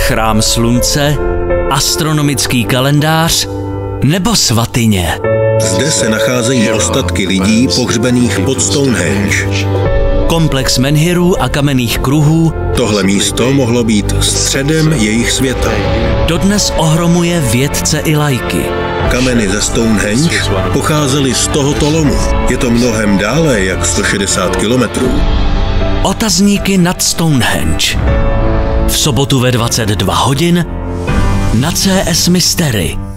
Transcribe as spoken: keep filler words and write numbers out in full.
Chrám slunce, astronomický kalendář nebo svatyně. Zde se nacházejí ostatky lidí pohřbených pod Stonehenge. Komplex menhirů a kamenných kruhů. Tohle místo mohlo být středem jejich světa. Dodnes ohromuje vědce i laiky. Kameny ze Stonehenge pocházely z tohoto lomu. Je to mnohem dále jak sto šedesát kilometrů. Otazníky nad Stonehenge. V sobotu ve dvacet dva hodin na C S Mystery.